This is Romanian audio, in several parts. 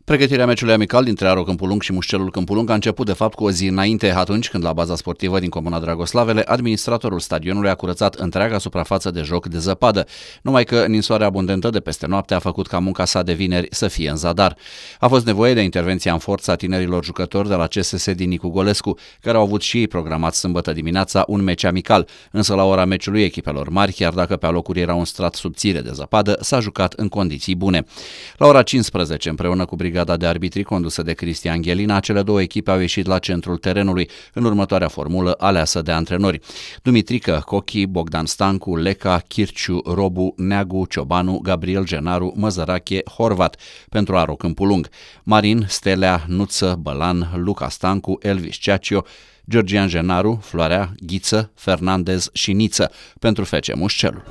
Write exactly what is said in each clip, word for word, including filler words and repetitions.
Pregătirea meciului amical dintre Aro Câmpul Lung și Mușcelul Câmpul Lung a început de fapt cu o zi înainte, atunci când la baza sportivă din comuna Dragoslavele, administratorul stadionului a curățat întreaga suprafață de joc de zăpadă, numai că ninsoarea abundentă de peste noapte a făcut ca munca sa de vineri să fie în zadar. A fost nevoie de intervenția în forță a tinerilor jucători de la C S S din Nicu Golescu, care au avut și ei programat sâmbătă dimineața un meci amical, însă la ora meciului echipelor mari, chiar dacă pe alocuri era un strat subțire de zăpadă, s-a jucat în condiții bune. La ora cincisprezece, împreună cu brigada de arbitri condusă de Cristian Ghelina, cele două echipe au ieșit la centrul terenului, în următoarea formulă aleasă de antrenori: Dumitrică, Cochi, Bogdan Stancu, Leca, Chirciu, Robu, Neagu, Ciobanu, Gabriel Genaru, Măzărache, Horvat pentru Aro Câmpul Lung, Marin, Stelea, Nuță, Bălan, Luca Stancu, Elvis Ceacio, Georgian Genaru, Floarea, Ghiță, Fernandez și Niță pentru F C Mușcelul.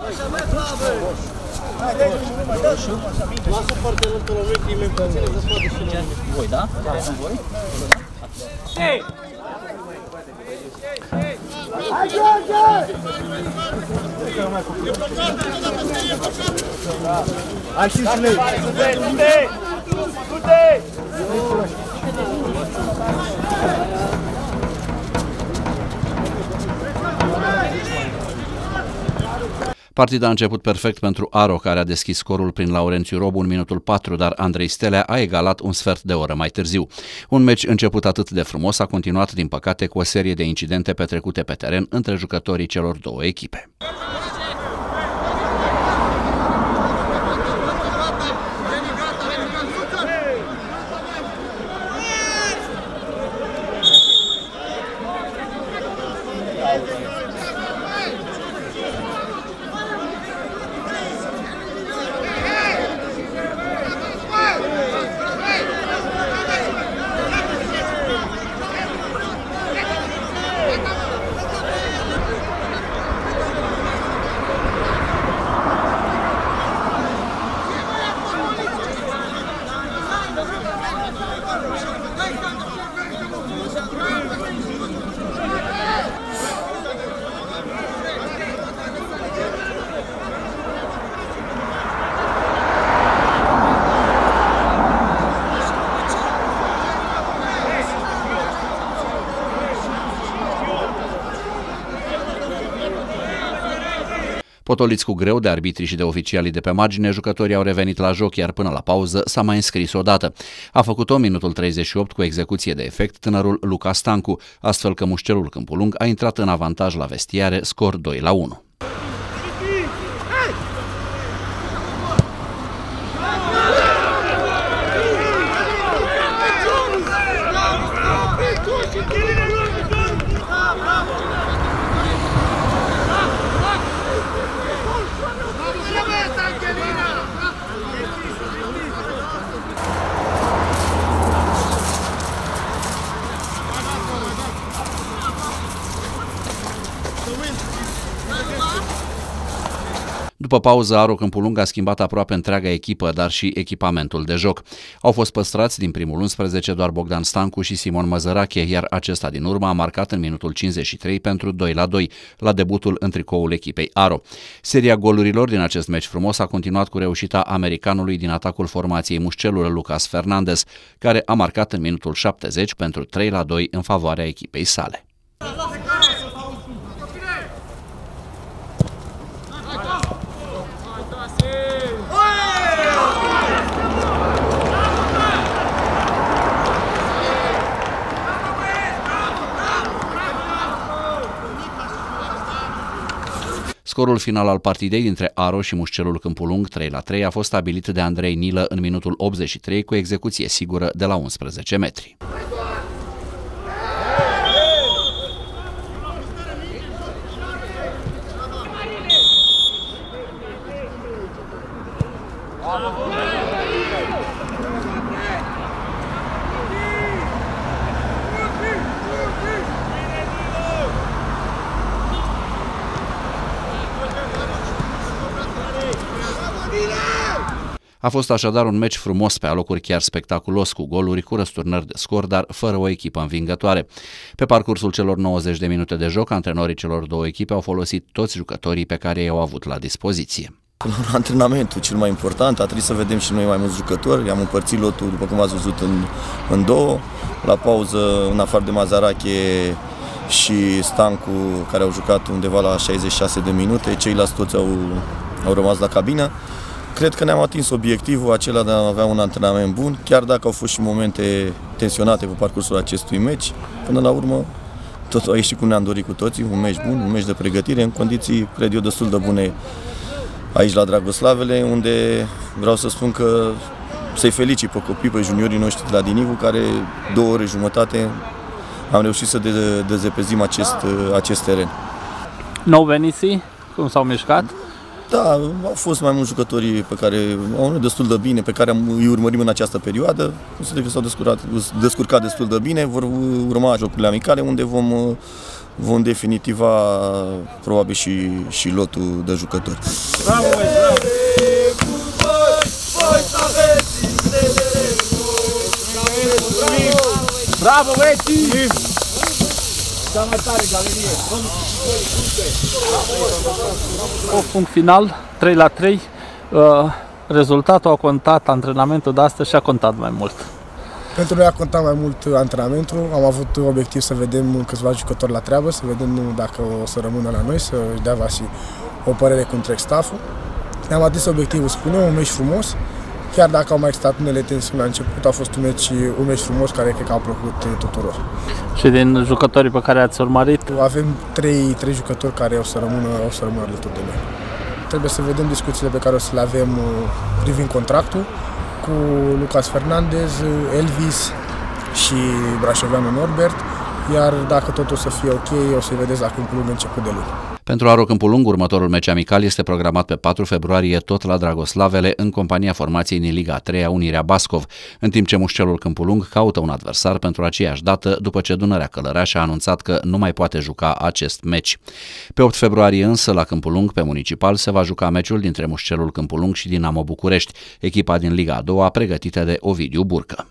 Lasă foarte lătă la vechile puține să poate și voi, da? Sunt voi? Hei! Hai, George! Hai și să lei! Du-te! Du-te! Du-te! Partida a început perfect pentru Aro, care a deschis scorul prin Laurențiu Robu în minutul patru, dar Andrei Stelea a egalat un sfert de oră mai târziu. Un meci început atât de frumos a continuat, din păcate, cu o serie de incidente petrecute pe teren între jucătorii celor două echipe. Potoliți cu greu de arbitrii și de oficialii de pe margine, jucătorii au revenit la joc, iar până la pauză s-a mai înscris o dată. A făcut-o minutul treizeci și opt cu execuție de efect tânărul Luca Stancu, astfel că Mușcelul Câmpul Lung a intrat în avantaj la vestiare, scor doi la unu. După pauză, Aro Câmpul Lung a schimbat aproape întreaga echipă, dar și echipamentul de joc. Au fost păstrați din primul unsprezece doar Bogdan Stancu și Simon Măzărache, iar acesta din urmă a marcat în minutul cincizeci și trei pentru doi la doi, la debutul în tricoul echipei Aro. Seria golurilor din acest meci frumos a continuat cu reușita americanului din atacul formației Mușcelul, Lucas Fernandez, care a marcat în minutul șaptezeci pentru trei la doi în favoarea echipei sale. Scorul final al partidei dintre Aro și Mușcelul Câmpul Lung, trei la trei, a fost stabilit de Andrei Nilă în minutul optzeci și trei cu execuție sigură de la unsprezece metri. A fost așadar un meci frumos, pe alocuri chiar spectaculos, cu goluri, cu răsturnări de scor, dar fără o echipă învingătoare. Pe parcursul celor nouăzeci de minute de joc, antrenorii celor două echipe au folosit toți jucătorii pe care i-au avut la dispoziție. Antrenamentul cel mai important, a trebuit să vedem și noi mai mulți jucători, am împărțit lotul, după cum ați văzut, în, în două. La pauză, în afară de Mazarache și Stancu, care au jucat undeva la șaizeci și șase de minute, ceilalți toți au, au rămas la cabină. Cred că ne-am atins obiectivul acela de a avea un antrenament bun, chiar dacă au fost și momente tensionate pe parcursul acestui meci. Până la urmă, totul a ieșit cum ne-am dorit cu toții, un meci bun, un meci de pregătire, în condiții, cred eu, destul de bune aici la Dragoslavele, unde vreau să spun că să-i felicit pe copii, pe juniorii noștri de la Dinivu, care două ore jumătate am reușit să de dezepezim acest, acest teren. Nou veniții, cum s-au mișcat? Da, au fost mai mulți jucători pe care au destul de bine, pe care îi urmărim în această perioadă. Consider că s-au descurcat, descurcat destul de bine, vor urma jocurile amicale, unde vom, vom definitiva probabil și, și lotul de jucători. Bravo, bravo! Bravo, băieții! Cea mai tare galerie! O punct final, trei la trei. Rezultatul a contat, antrenamentul de astăzi și a contat mai mult. Pentru noi a contat mai mult antrenamentul. Am avut obiectiv să vedem câțiva jucători la treabă, să vedem dacă o să rămână la noi, să-și dea Vasi o părere cu întreg stafful. Ne-am atins obiectivul, spunem, un meci frumos. Chiar dacă au mai existat unele tensiuni la început, a fost un meci, un meci frumos care cred că a plăcut tuturor. Și din jucătorii pe care ați urmărit? Avem trei, trei jucători care o să rămână, o să rămână alături de noi. Trebuie să vedem discuțiile pe care o să le avem privind contractul cu Lucas Fernandez, Elvis și brașoveanul Norbert, iar dacă totul o să fie ok, o să-i vedeți la Câmpul Lung început de luni. Pentru Aro Câmpul Lung, următorul meci amical este programat pe patru februarie tot la Dragoslavele, în compania formației din Liga a treia, Unirea Bascov, în timp ce Mușcelul Câmpul Lung caută un adversar pentru aceeași dată, după ce Dunărea Călăraș a anunțat că nu mai poate juca acest meci. Pe opt februarie însă, la Câmpul Lung, pe Municipal, se va juca meciul dintre Mușcelul Câmpul Lung și Dinamo București, echipa din Liga a doua pregătită de Ovidiu Burcă.